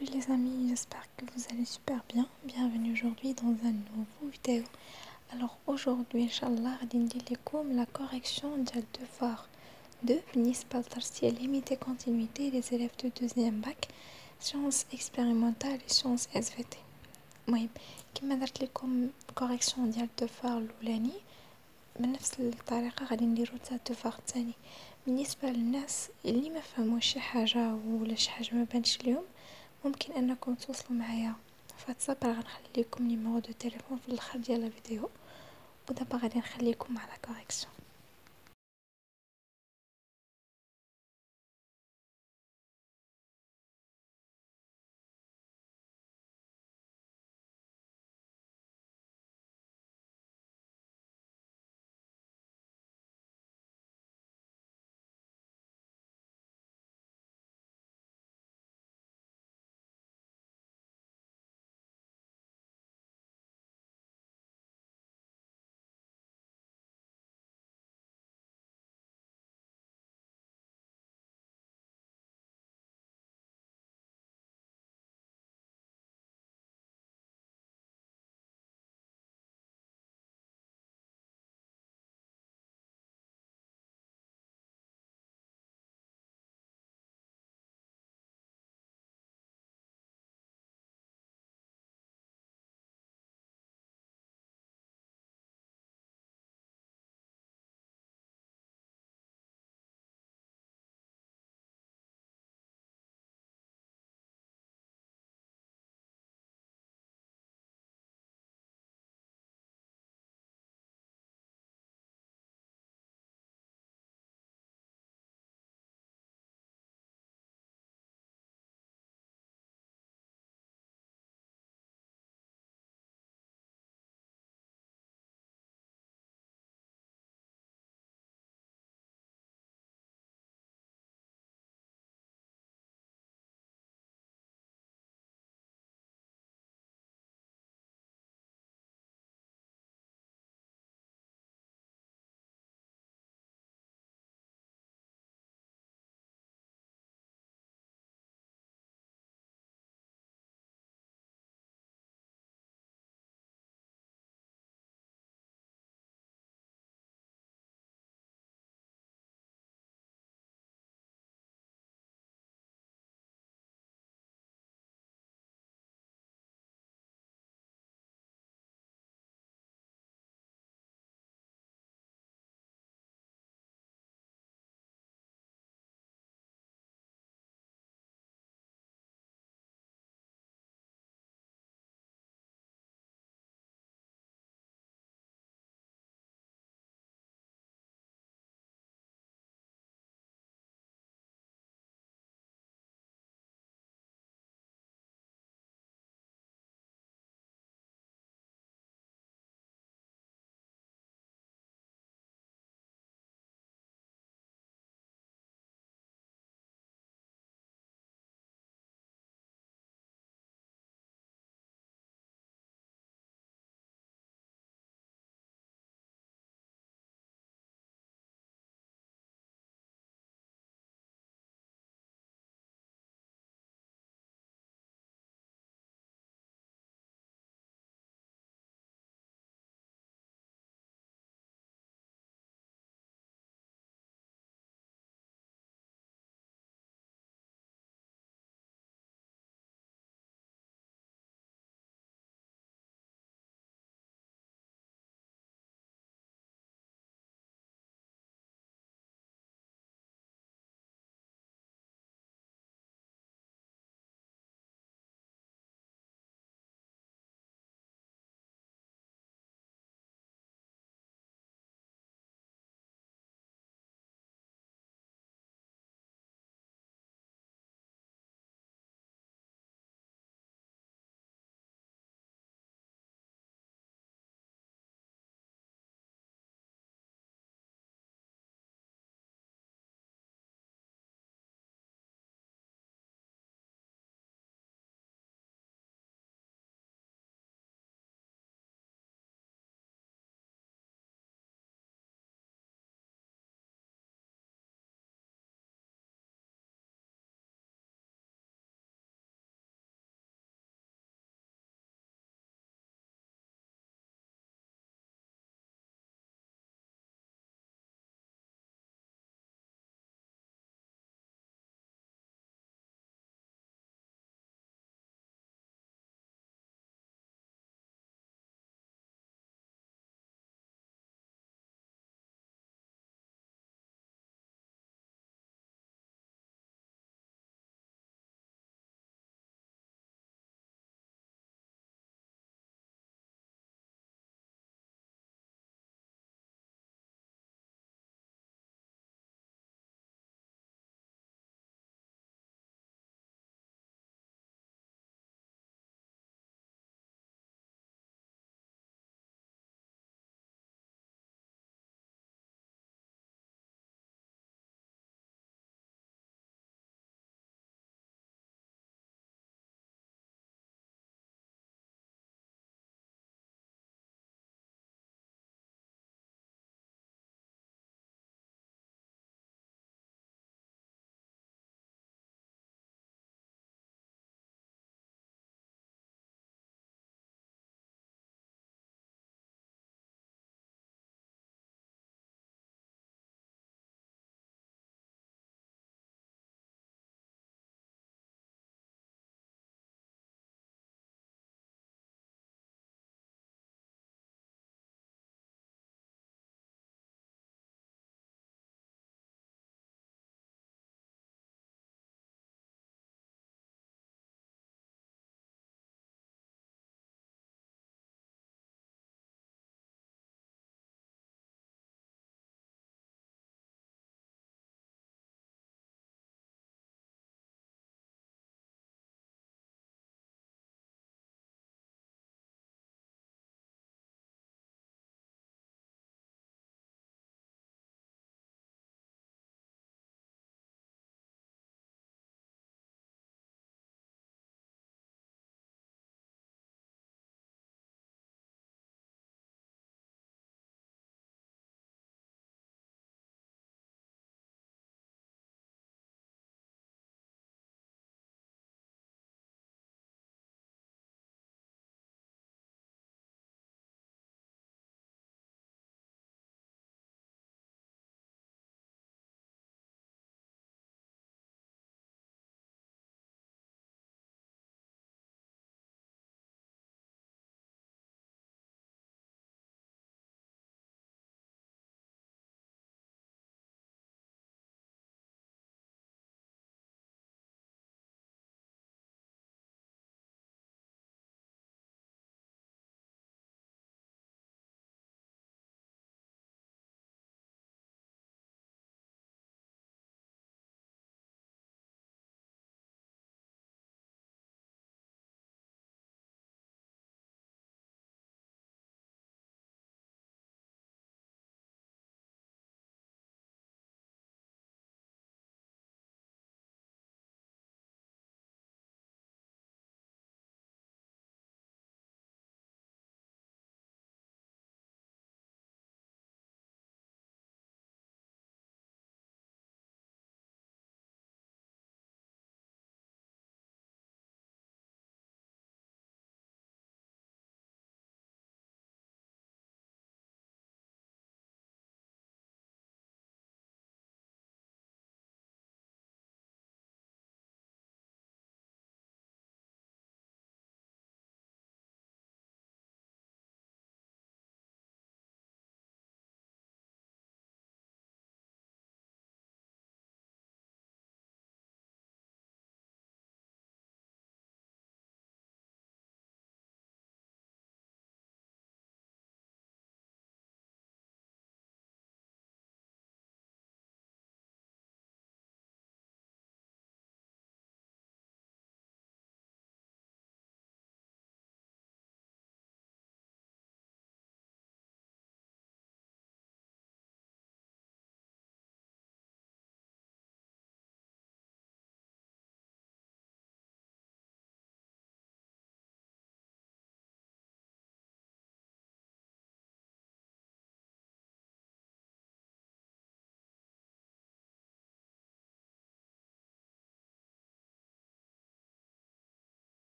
Salut les amis, j'espère que vous allez super bien. Bienvenue aujourd'hui dans un nouveau vidéo. Alors aujourd'hui, Inch'Allah, غادي ندير لكم la correction ديال devoir 2 بالنسبة لدرس limite et continuité des élèves de deuxième bac sciences expérimentales et sciences SVT. المهم كما درت لكم correction ديال devoir الاولاني بنفس الطريقة غادي نديرو حتى الدفار الثاني. بالنسبة للناس اللي ما فهموش شي حاجة ولا شي حاجة ما بانش ليهم ممكن انكم توصلوا معايا في واتساب. غنخلي لكم نيميرو دو تليفون في الاخر ديال الفيديو، ودابا غادي نخليكم مع لا كوريكسيون.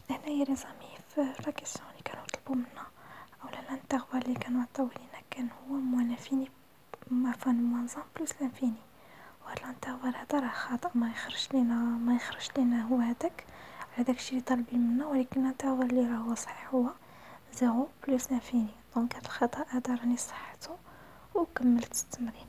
هنايا لي زامي في لا كيسيون اللي كانوا طلبوا منا اولا الانترفال اللي كانوا عطاو لينا كان هو موان لانفيني، عفوا موان زان بلس لانفيني. وهاد الانترفال هذا راه خاطئ، ما يخرج لينا هو هذاك على داكشي اللي طالبين منا، ولكن الانترفال اللي راه هو صحيح هو 0 بلس لانفيني. دونك هاد الخطأ هذا راني صححته وكملت التمرين.